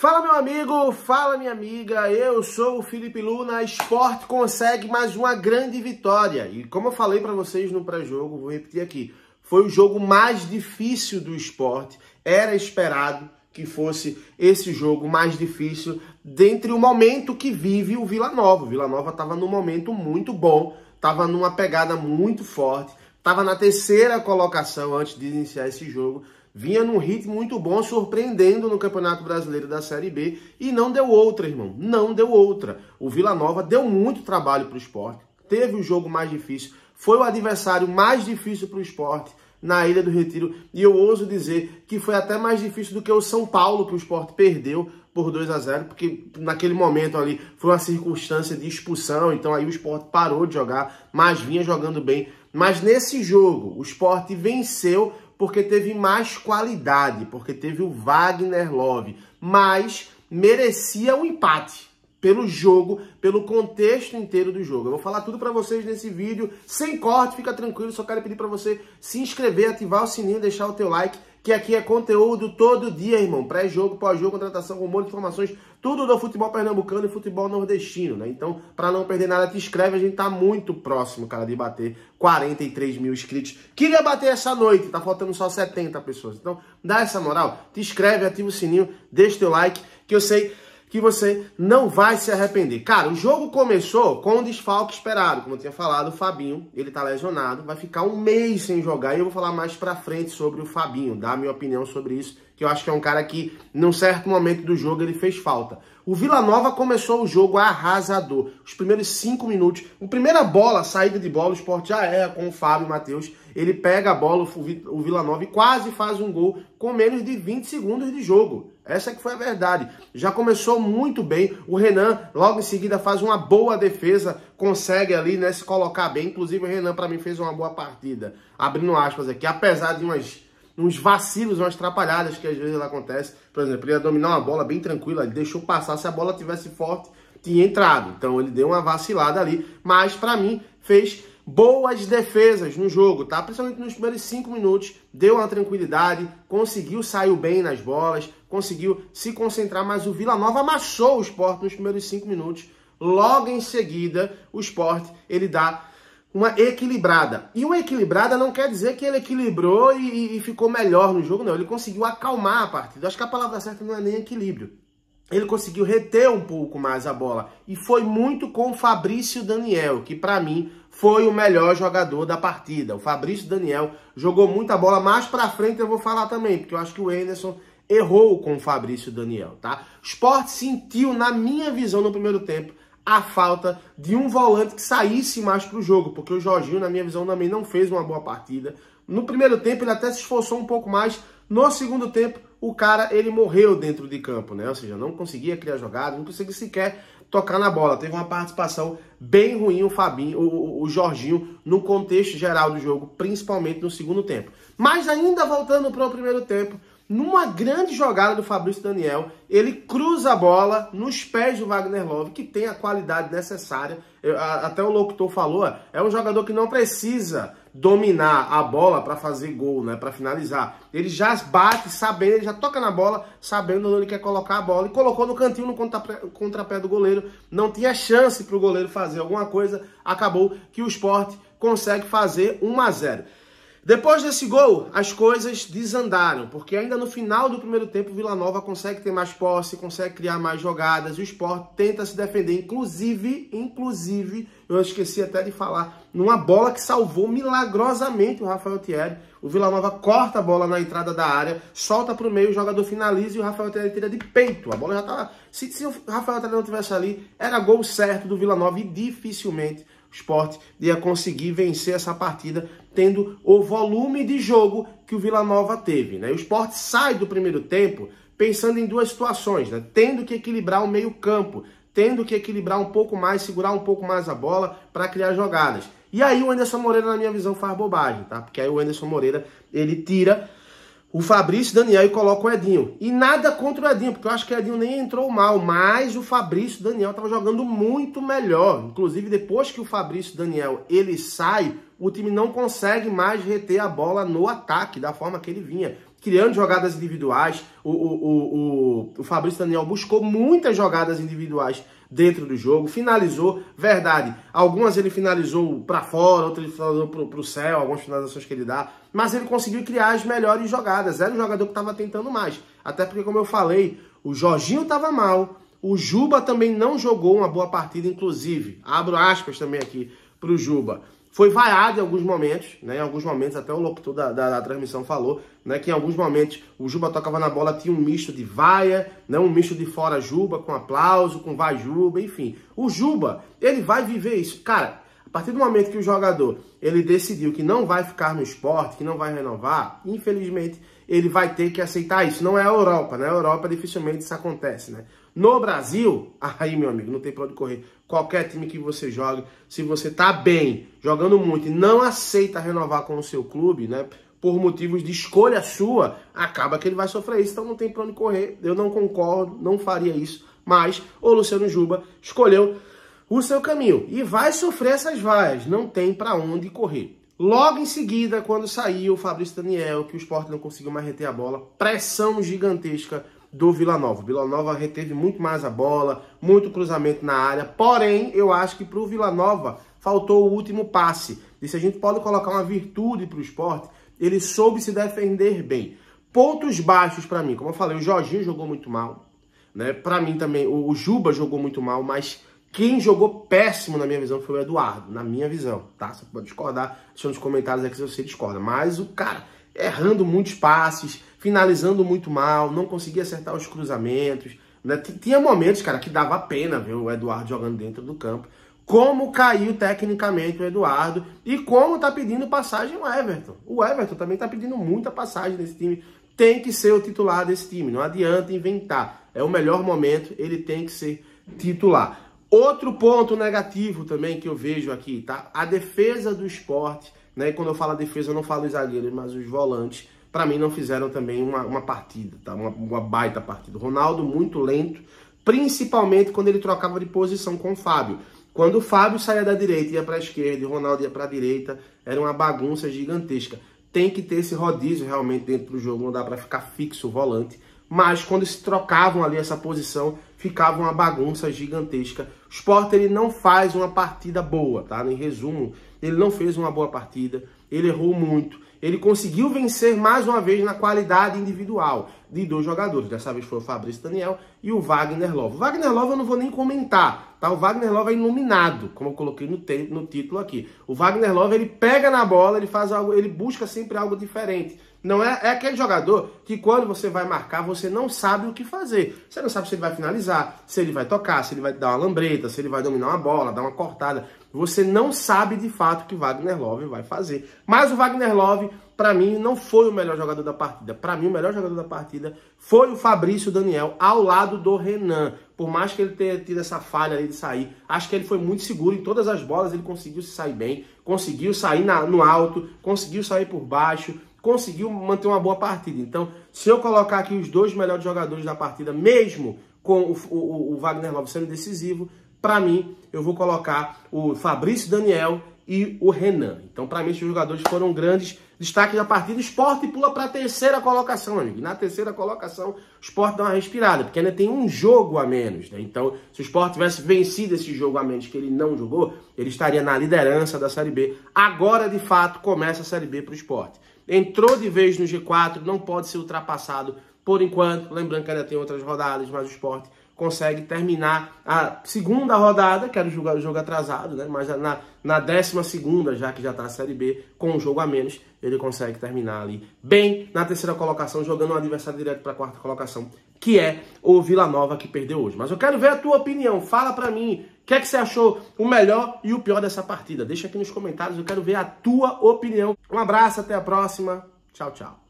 Fala meu amigo, fala minha amiga, eu sou o Felipe Luna. A Sport consegue mais uma grande vitória. E como eu falei para vocês no pré-jogo, vou repetir aqui, foi o jogo mais difícil do Sport. Era esperado que fosse esse jogo mais difícil dentre o momento que vive o Vila Nova. O Vila Nova estava num momento muito bom, estava numa pegada muito forte, estava na terceira colocação antes de iniciar esse jogo. Vinha num ritmo muito bom, surpreendendo no Campeonato Brasileiro da Série B. E não deu outra, irmão. Não deu outra. O Vila Nova deu muito trabalho para o Sport. Teve o jogo mais difícil. Foi o adversário mais difícil para o Sport na Ilha do Retiro. E eu ouso dizer que foi até mais difícil do que o São Paulo, que o Sport perdeu por 2-0. Porque naquele momento ali foi uma circunstância de expulsão. Então aí o Sport parou de jogar, mas vinha jogando bem. Mas nesse jogo, o Sport venceu porque teve mais qualidade, porque teve o Wagner Love, mas merecia um empate pelo jogo, pelo contexto inteiro do jogo. Eu vou falar tudo para vocês nesse vídeo, sem corte, fica tranquilo, só quero pedir para você se inscrever, ativar o sininho, deixar o teu like, que aqui é conteúdo todo dia, irmão. Pré-jogo, pós-jogo, contratação, rumor, informações, tudo do futebol pernambucano e futebol nordestino, né? Então, para não perder nada, te inscreve, a gente tá muito próximo, cara, de bater 43 mil inscritos. Queria bater essa noite, tá faltando só 70 pessoas. Então, dá essa moral, te inscreve, ativa o sininho, deixa teu like, que eu sei que você não vai se arrepender. Cara, o jogo começou com um desfalque esperado. Como eu tinha falado, o Fabinho, ele tá lesionado, vai ficar um mês sem jogar. E eu vou falar mais pra frente sobre o Fabinho, dar a minha opinião sobre isso, que eu acho que é um cara que, num certo momento do jogo, ele fez falta. O Vila Nova começou o jogo arrasador. Os primeiros 5 minutos, a primeira bola, a saída de bola, o Sport já erra com o Fábio Matheus. Ele pega a bola, o Vila Nova, e quase faz um gol com menos de 20 segundos de jogo. Essa que foi a verdade. Já começou muito bem. O Renan, logo em seguida, faz uma boa defesa, consegue ali, né, se colocar bem. Inclusive, o Renan, para mim, fez uma boa partida. Abrindo aspas aqui, apesar de uns vacilos, umas atrapalhadas que às vezes acontecem. Por exemplo, ele ia dominar uma bola bem tranquila, ele deixou passar. Se a bola tivesse forte, tinha entrado. Então, ele deu uma vacilada ali. Mas, para mim, fez boas defesas no jogo, tá? Principalmente nos primeiros 5 minutos, deu uma tranquilidade, conseguiu sair bem nas bolas, conseguiu se concentrar, mas o Vila Nova amassou o Sport nos primeiros 5 minutos. Logo em seguida, o Sport, ele dá uma equilibrada. E uma equilibrada não quer dizer que ele equilibrou e ficou melhor no jogo, não. Ele conseguiu acalmar a partida. Acho que a palavra certa não é nem equilíbrio. Ele conseguiu reter um pouco mais a bola. E foi muito com o Fabrício Daniel, que para mim foi o melhor jogador da partida. O Fabrício Daniel jogou muita bola. Mais pra frente eu vou falar também, porque eu acho que o Henderson errou com o Fabrício Daniel, tá? O Sport sentiu, na minha visão, no primeiro tempo, a falta de um volante que saísse mais pro jogo, porque o Jorginho, na minha visão, também não fez uma boa partida. No primeiro tempo, ele até se esforçou um pouco mais. No segundo tempo, o cara, ele morreu dentro de campo, né? Ou seja, não conseguia criar jogada, não conseguia sequer tocar na bola. Teve uma participação bem ruim o Fabinho, o Jorginho, no contexto geral do jogo, principalmente no segundo tempo. Mas ainda voltando para o primeiro tempo, numa grande jogada do Fabrício Daniel, ele cruza a bola nos pés do Wagner Love, que tem a qualidade necessária. Até o locutor falou, é um jogador que não precisa dominar a bola para fazer gol, né, para finalizar. Ele já bate sabendo, ele já toca na bola, sabendo onde ele quer colocar a bola, e colocou no cantinho, no contrapé do goleiro. Não tinha chance para o goleiro fazer alguma coisa. Acabou que o Sport consegue fazer 1-0. Depois desse gol, as coisas desandaram, porque ainda no final do primeiro tempo o Vila Nova consegue ter mais posse, consegue criar mais jogadas, e o Sport tenta se defender, inclusive, eu esqueci até de falar, numa bola que salvou milagrosamente o Rafael Thierry. O Vila Nova corta a bola na entrada da área, solta para o meio, o jogador finaliza e o Rafael Thierry tira de peito. A bola já estava... Se o Rafael Thierry não tivesse ali, era gol certo do Vila Nova e dificilmente o Sport ia conseguir vencer essa partida, tendo o volume de jogo que o Vila Nova teve, né? O Sport sai do primeiro tempo pensando em duas situações, né? Tendo que equilibrar o meio-campo, tendo que equilibrar um pouco mais, segurar um pouco mais a bola para criar jogadas. E aí o Anderson Moreira, na minha visão, faz bobagem, tá? Porque aí o Anderson Moreira, ele tira o Fabrício Daniel e coloca o Edinho. E nada contra o Edinho, porque eu acho que o Edinho nem entrou mal, mas o Fabrício Daniel estava jogando muito melhor. Inclusive, depois que o Fabrício Daniel ele sai, o time não consegue mais reter a bola no ataque, da forma que ele vinha. criando jogadas individuais. O Fabrício Daniel buscou muitas jogadas individuais dentro do jogo, finalizou, verdade, algumas ele finalizou para fora, outras ele finalizou para o céu, algumas finalizações que ele dá, mas ele conseguiu criar as melhores jogadas, era o jogador que estava tentando mais, até porque, como eu falei, o Jorginho estava mal, o Juba também não jogou uma boa partida, inclusive, abro aspas também aqui para o Juba, foi vaiado em alguns momentos, né? Em alguns momentos, até o locutor da transmissão falou, né? Que em alguns momentos o Juba tocava na bola, tinha um misto de vaia, né? Um misto de fora Juba, com aplauso, com vai Juba, enfim. O Juba, ele vai viver isso. Cara, a partir do momento que o jogador, ele decidiu que não vai ficar no Sport, que não vai renovar, infelizmente, ele vai ter que aceitar isso. Não é a Europa, né? Na Europa dificilmente isso acontece, né? No Brasil, aí, meu amigo, não tem pra onde correr. Qualquer time que você jogue, se você tá bem, jogando muito e não aceita renovar com o seu clube, né, por motivos de escolha sua, acaba que ele vai sofrer isso, então não tem pra onde correr. Eu não concordo, não faria isso, mas o Luciano Juba escolheu o seu caminho e vai sofrer essas vaias, não tem pra onde correr. Logo em seguida, quando saiu o Fabrício Daniel, que o Sport não conseguiu mais reter a bola, pressão gigantesca do Vila Nova. O Vila Nova reteve muito mais a bola, muito cruzamento na área, porém, eu acho que para o Vila Nova faltou o último passe. E se a gente pode colocar uma virtude para o Sport, ele soube se defender bem. Pontos baixos para mim, como eu falei, o Jorginho jogou muito mal, né? Para mim também, o Juba jogou muito mal, mas quem jogou péssimo na minha visão foi o Eduardo, na minha visão, tá? Você pode discordar, deixa nos comentários aqui se você discorda, mas o cara errando muitos passes, finalizando muito mal, não conseguia acertar os cruzamentos, né? Tinha momentos, cara, que dava pena ver o Eduardo jogando dentro do campo. Como caiu tecnicamente o Eduardo e como tá pedindo passagem o Everton. O Everton também tá pedindo muita passagem desse time. Tem que ser o titular desse time, não adianta inventar. É o melhor momento, ele tem que ser titular. Outro ponto negativo também que eu vejo aqui, tá? A defesa do Sport, né? E quando eu falo defesa, eu não falo os zagueiros, mas os volantes, para mim não fizeram também uma partida, tá? Uma baita partida. O Ronaldo muito lento, principalmente quando ele trocava de posição com o Fábio. Quando o Fábio saía da direita e ia para a esquerda e o Ronaldo ia para a direita, era uma bagunça gigantesca. Tem que ter esse rodízio realmente dentro do jogo, não dá para ficar fixo o volante. Mas quando se trocavam ali essa posição, ficava uma bagunça gigantesca. O Sport, ele não faz uma partida boa, tá? Em resumo, ele não fez uma boa partida, ele errou muito. Ele conseguiu vencer mais uma vez na qualidade individual de dois jogadores. Dessa vez foi o Fabrício Daniel e o Wagner Love. O Wagner Love eu não vou nem comentar, tá? O Wagner Love é iluminado, como eu coloquei no título aqui. O Wagner Love, ele pega na bola, ele faz algo, ele busca sempre algo diferente. Não é aquele jogador que quando você vai marcar, você não sabe o que fazer. Você não sabe se ele vai finalizar, se ele vai tocar, se ele vai dar uma lambreta, se ele vai dominar uma bola, dar uma cortada. Você não sabe de fato o que o Wagner Love vai fazer. Mas o Wagner Love, para mim, não foi o melhor jogador da partida. Para mim, o melhor jogador da partida foi o Fabrício Daniel, ao lado do Renan. Por mais que ele tenha tido essa falha ali de sair, acho que ele foi muito seguro em todas as bolas, ele conseguiu se sair bem, conseguiu sair no alto, conseguiu sair por baixo, conseguiu manter uma boa partida. Então, se eu colocar aqui os dois melhores jogadores da partida, mesmo com o Wagner Love sendo decisivo, para mim, eu vou colocar o Fabrício Daniel e o Renan. Então, para mim, esses jogadores foram grandes destaques da partida. O Sport pula para a terceira colocação, amigo. Na terceira colocação, o Sport dá uma respirada, porque ainda tem um jogo a menos, né? Então, se o Sport tivesse vencido esse jogo a menos que ele não jogou, ele estaria na liderança da Série B. Agora, de fato, começa a Série B para o Sport. Entrou de vez no G4, não pode ser ultrapassado por enquanto. Lembrando que ainda tem outras rodadas, mas o Sport consegue terminar a segunda rodada, que era o jogo atrasado, né? Mas na 12ª, já que já está a Série B, com um jogo a menos, ele consegue terminar ali bem na terceira colocação, jogando um adversário direto para a quarta colocação, que é o Vila Nova, que perdeu hoje. Mas eu quero ver a tua opinião, fala para mim, o que é que você achou o melhor e o pior dessa partida? Deixa aqui nos comentários, eu quero ver a tua opinião. Um abraço, até a próxima, tchau, tchau.